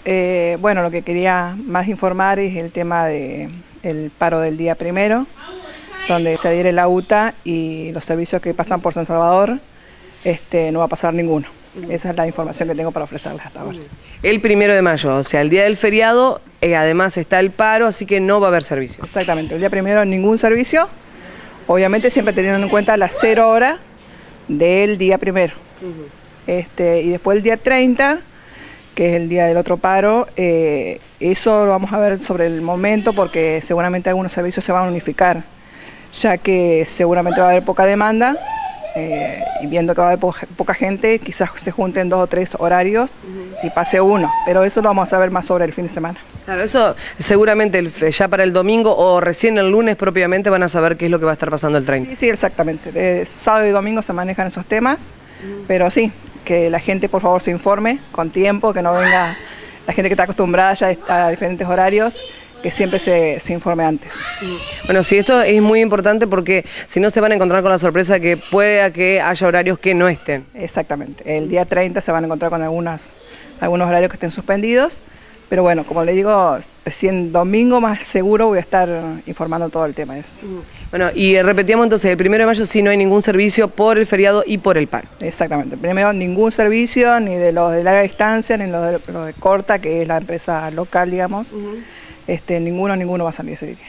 Bueno, lo que quería más informar es el tema del paro del día primero, donde se adhiere la UTA y los servicios que pasan por San Salvador, no va a pasar ninguno. Esa es la información que tengo para ofrecerles hasta ahora. El 1 de mayo, o sea, el día del feriado, además está el paro, así que no va a haber servicio. Exactamente, el día primero ningún servicio, obviamente siempre teniendo en cuenta las 0 horas del día primero. Y después el día 30, que es el día del otro paro, eso lo vamos a ver sobre el momento porque seguramente algunos servicios se van a unificar, ya que seguramente va a haber poca demanda. Y viendo que va a haber poca gente, quizás se junten 2 o 3 horarios y pase uno, pero eso lo vamos a saber más sobre el fin de semana. Claro, eso seguramente ya para el domingo o recién el lunes propiamente van a saber qué es lo que va a estar pasando el 30. Sí, exactamente. De sábado y domingo se manejan esos temas, pero sí, que la gente por favor se informe con tiempo, que no venga la gente que está acostumbrada ya a diferentes horarios, que siempre se informe antes. Bueno, sí, esto es muy importante porque si no se van a encontrar con la sorpresa que pueda que haya horarios que no estén. Exactamente, el día 30 se van a encontrar con algunos horarios que estén suspendidos, pero bueno, como le digo, recién domingo más seguro voy a estar informando todo el tema. Bueno, y repetíamos entonces, el 1 de mayo sí no hay ningún servicio por el feriado y por el paro. Exactamente, primero ningún servicio, ni de los de larga distancia, ni los de corta, que es la empresa local, digamos. Ninguno va a salir ese día.